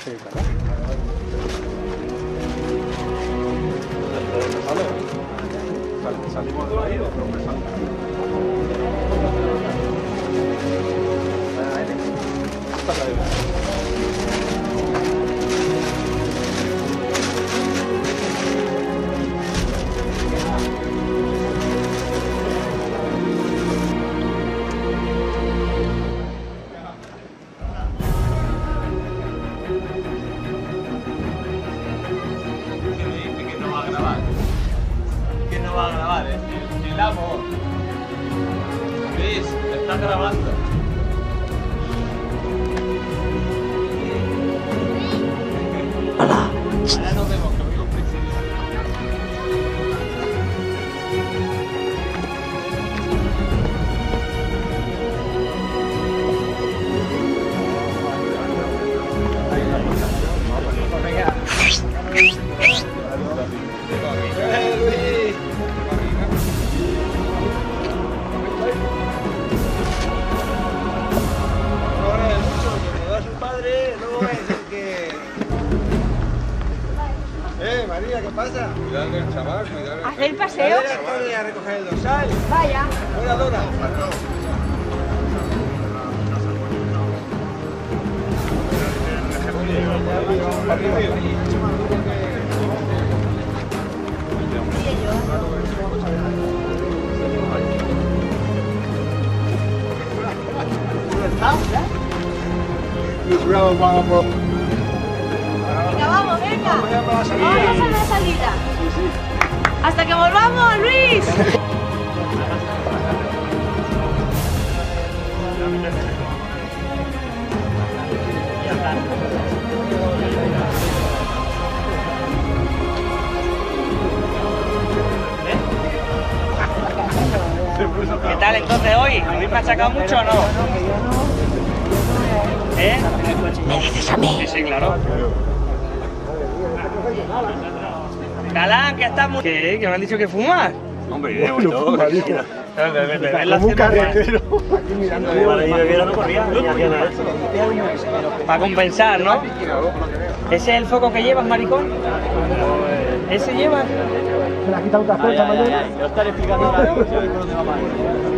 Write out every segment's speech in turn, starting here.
Sí, claro. Salimos de ahí, otro me salta. Va a grabar, el amor. Luis, te estás grabando. Hola. Ahora nos vemos, que voy con Priscila. María, ¿qué pasa? Cuidadle al chaval, cuidadle. ¿Hacer paseo? Voy a recoger el dorsal. Vaya. Buena Dora. Venga, vamos, venga. Vamos a la salida. Hasta que volvamos, Luis. ¿Qué tal entonces hoy? ¿Habéis machacado mucho o no? ¿Eh? ¿Me dices a mí? Sí, sí, claro. Galán, que estás muy... ¿Qué? ¿Que me han dicho que fumas? Hombre, como un carretero. Para compensar, ¿no? ¿Ese es el foco que llevas, maricón? ¿Ese llevas? Se le ha quitado un café esta mañana. Yo estaré explicando ahora por dónde vamos a ir.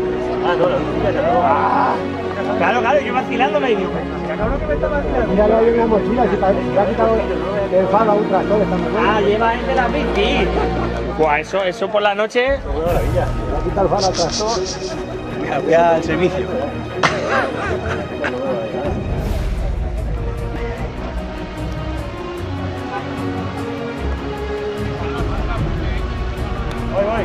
Claro, claro, yo vacilándome y digo, cabrón que me está vacilando. Míralo ahí en la mochila, si le ha quitado el faro a un tractor esta mañana. Ah, lleva el de las bicis. Buah, eso por la noche. Le ha quitado el faro al tractor. Voy al servicio. Voy.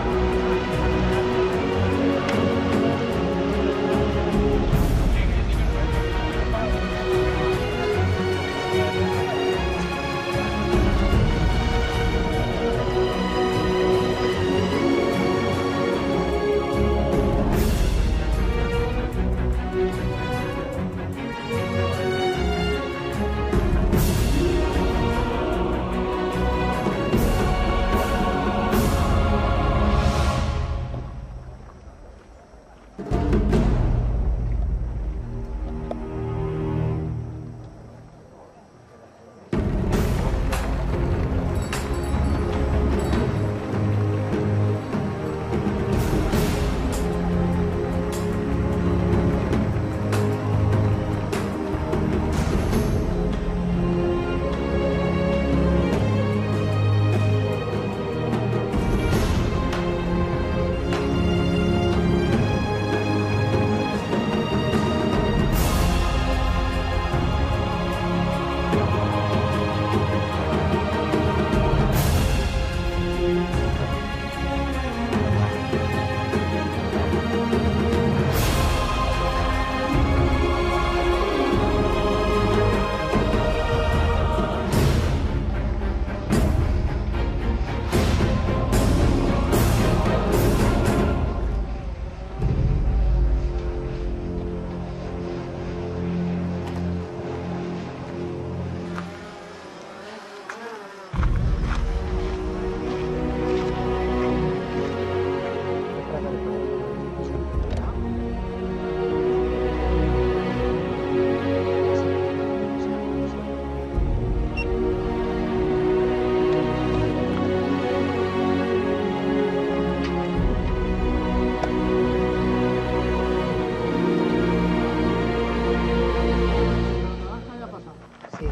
Sí.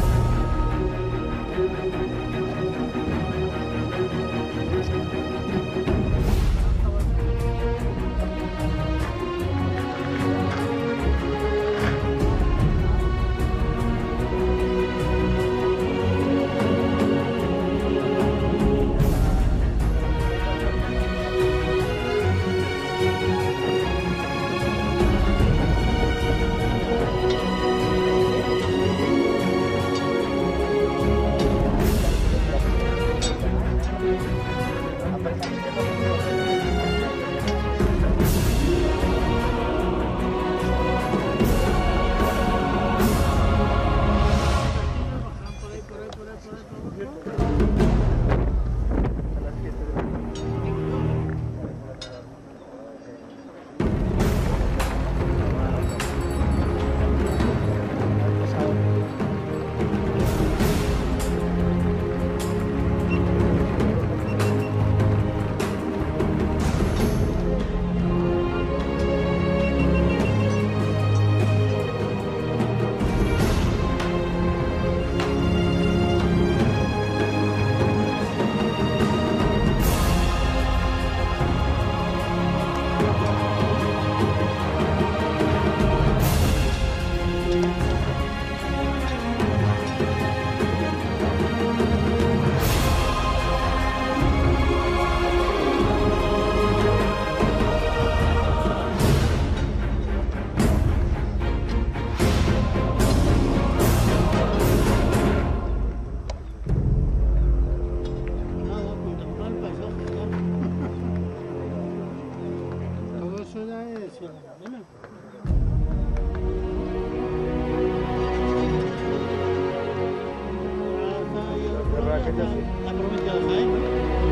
La provincia de Jaén.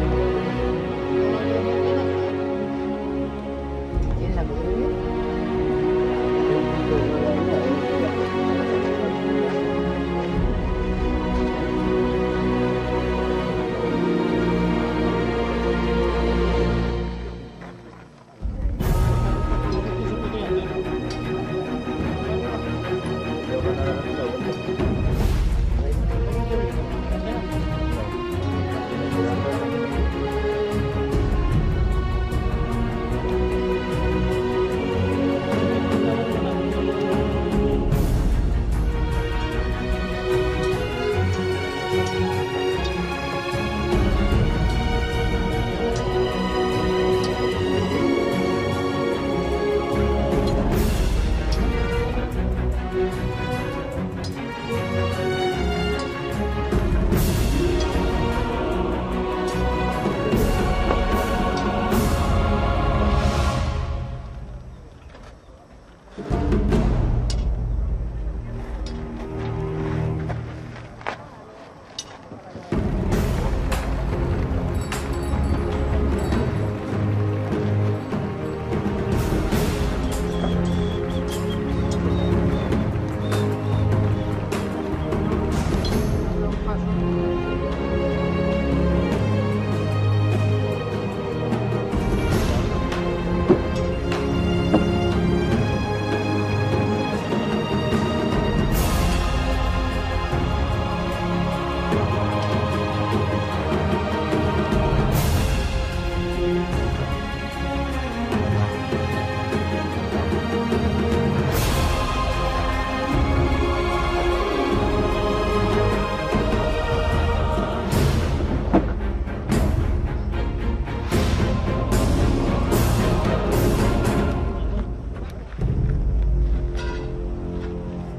¿Tienes la cudrilla?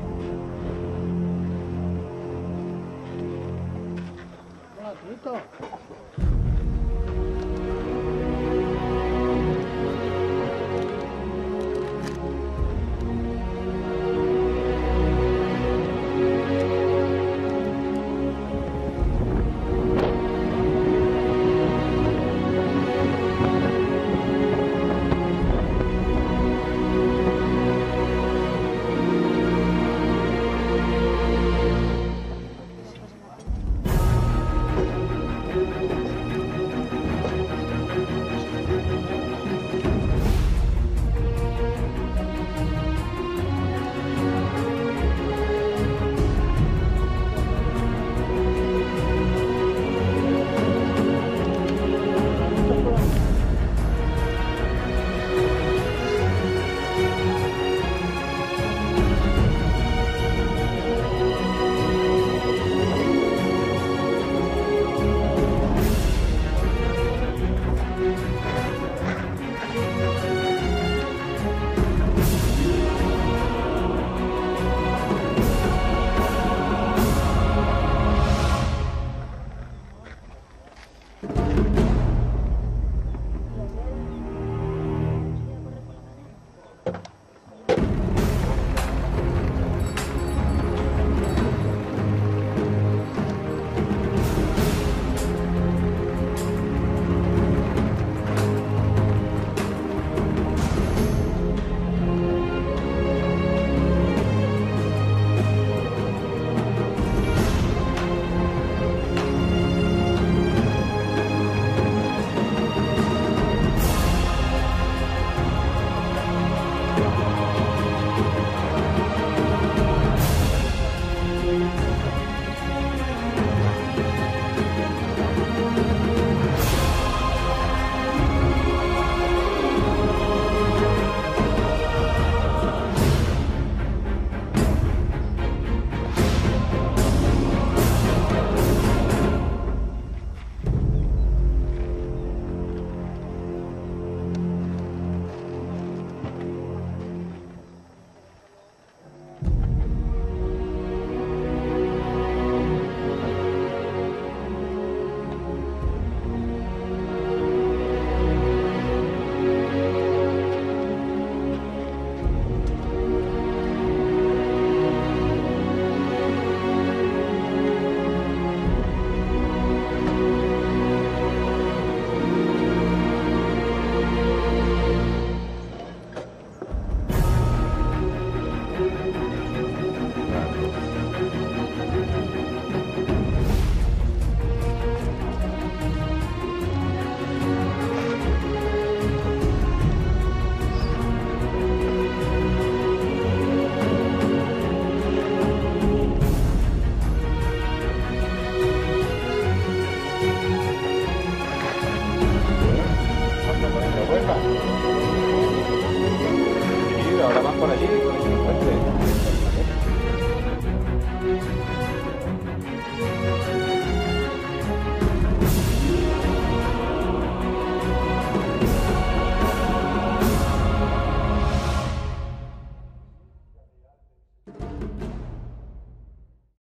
Hola, Trito.